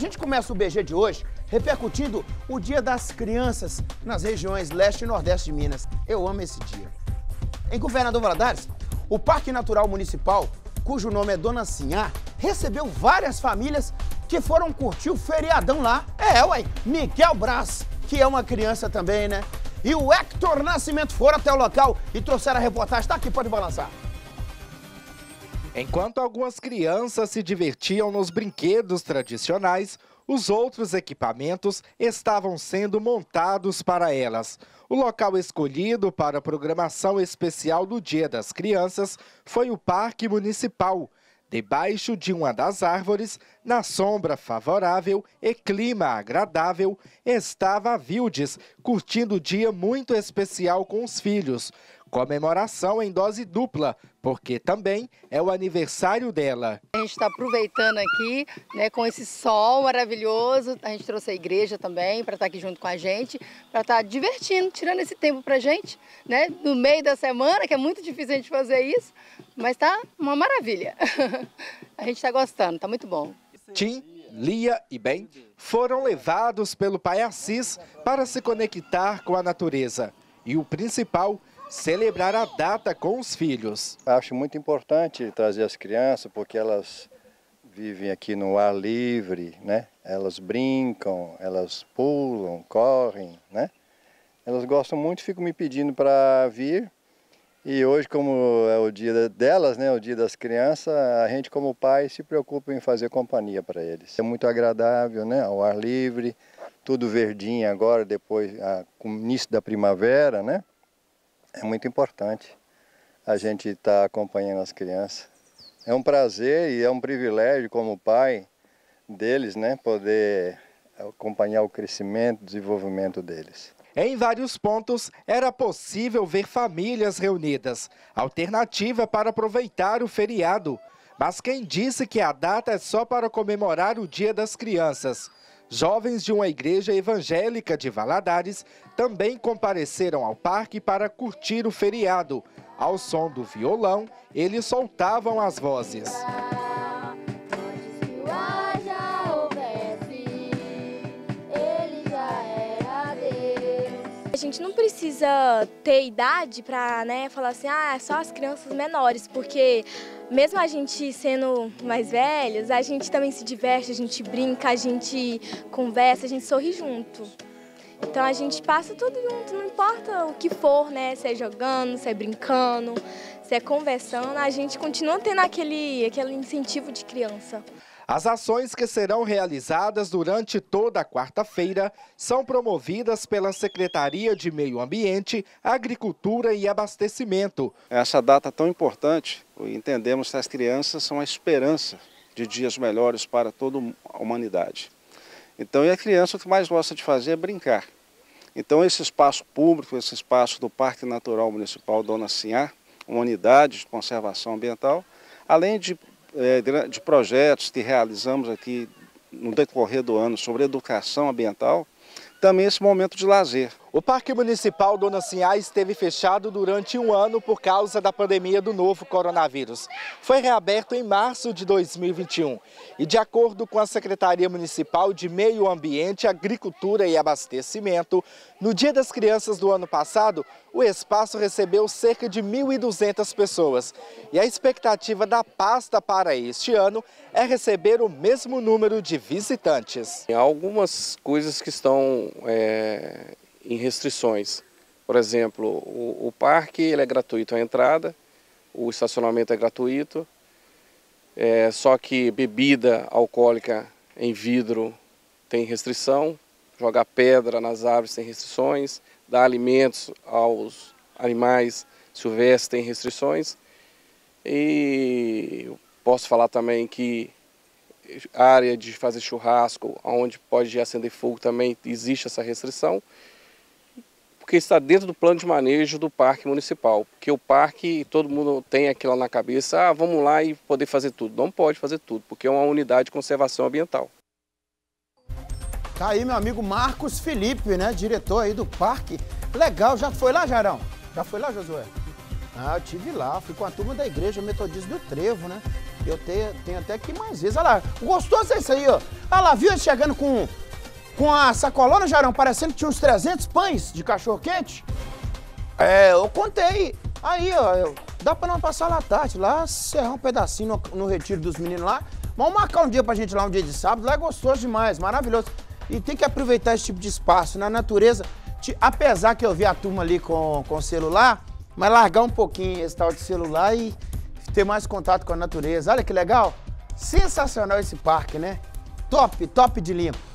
gente começa o BG de hoje repercutindo o Dia das Crianças nas regiões leste e nordeste de Minas. Eu amo esse dia. Em Governador Valadares, o Parque Natural Municipal, cujo nome é Dona Sinhá, recebeu várias famílias que foram curtir o feriadão lá. Miguel Braz, que é uma criança também, né? E o Hector Nascimento foram até o local e trouxeram a reportagem. Tá aqui, pode balançar. Enquanto algumas crianças se divertiam nos brinquedos tradicionais, os outros equipamentos estavam sendo montados para elas. O local escolhido para a programação especial do Dia das Crianças foi o Parque Municipal. Debaixo de uma das árvores, na sombra favorável e clima agradável, estava a Vildes, curtindo o dia muito especial com os filhos. Comemoração em dose dupla, porque também é o aniversário dela. A gente está aproveitando aqui, né, com esse sol maravilhoso. A gente trouxe a igreja também para estar aqui junto com a gente, para estar divertindo, tirando esse tempo para a gente, né, no meio da semana, que é muito difícil a gente fazer isso, mas tá uma maravilha. A gente está gostando, tá muito bom. Tim, Lia e Ben foram levados pelo Pai Assis para se conectar com a natureza. E o principal, celebrar a data com os filhos. Acho muito importante trazer as crianças, porque elas vivem aqui no ar livre, né? Elas brincam, elas pulam, correm, né? Elas gostam muito, ficam me pedindo para vir. E hoje, como é o dia delas, né? O dia das crianças, a gente como pai se preocupa em fazer companhia para eles. É muito agradável, né? Ao ar livre, tudo verdinho agora, depois, com o início da primavera, né? É muito importante a gente estar acompanhando as crianças. É um prazer e é um privilégio como pai deles, né, poder acompanhar o crescimento e desenvolvimento deles. Em vários pontos era possível ver famílias reunidas, alternativa para aproveitar o feriado. Mas quem disse que a data é só para comemorar o Dia das Crianças? Jovens de uma igreja evangélica de Valadares também compareceram ao parque para curtir o feriado. Ao som do violão, eles soltavam as vozes. A gente não precisa ter idade para, né, falar assim, é só as crianças menores, porque mesmo a gente sendo mais velhos, a gente também se diverte, a gente brinca, a gente conversa, a gente sorri junto. Então a gente passa tudo junto, não importa o que for, né, se é jogando, se é brincando, se é conversando, a gente continua tendo aquele incentivo de criança. As ações que serão realizadas durante toda a quarta-feira são promovidas pela Secretaria de Meio Ambiente, Agricultura e Abastecimento. Essa data tão importante, entendemos que as crianças são a esperança de dias melhores para toda a humanidade. Então, a criança o que mais gosta de fazer é brincar. Então, esse espaço público, esse espaço do Parque Natural Municipal Dona Sinhá, uma unidade de conservação ambiental, além de projetos que realizamos aqui no decorrer do ano sobre educação ambiental, também esse momento de lazer. O Parque Municipal Dona Sinhá esteve fechado durante um ano por causa da pandemia do novo coronavírus. Foi reaberto em março de 2021 e, de acordo com a Secretaria Municipal de Meio Ambiente, Agricultura e Abastecimento, no Dia das Crianças do ano passado, o espaço recebeu cerca de 1.200 pessoas. E a expectativa da pasta para este ano é receber o mesmo número de visitantes. Há algumas coisas que estão em restrições. Por exemplo, o parque ele é gratuito a entrada, o estacionamento é gratuito, só que bebida alcoólica em vidro tem restrição, jogar pedra nas árvores tem restrições, dar alimentos aos animais silvestres tem restrições. E posso falar também que a área de fazer churrasco, onde pode acender fogo, também existe essa restrição, porque está dentro do plano de manejo do Parque Municipal. Porque o parque, todo mundo tem aquilo na cabeça, vamos lá e poder fazer tudo. Não pode fazer tudo, porque é uma unidade de conservação ambiental. Tá aí meu amigo Marcos Felipe, né, diretor aí do parque. Legal, já foi lá, Jarão? Já foi lá, Josué? Ah, eu tive lá, fui com a turma da Igreja Metodista do Trevo, né? Eu tenho até que ir mais vezes. Olha lá, gostoso é isso aí, ó. Olha lá, viu ele chegando com a sacolona, Jarão, parecendo que tinha uns 300 pães de cachorro-quente? É, eu contei. Aí, ó, dá pra nós passar lá à tarde, lá, serrar um pedacinho no retiro dos meninos lá. Vamos marcar um dia pra gente lá, um dia de sábado, lá é gostoso demais, maravilhoso. E tem que aproveitar esse tipo de espaço, na natureza, apesar que eu vi a turma ali com o celular, mas largar um pouquinho esse tal de celular e ter mais contato com a natureza. Olha que legal, sensacional esse parque, né? Top, top de linha.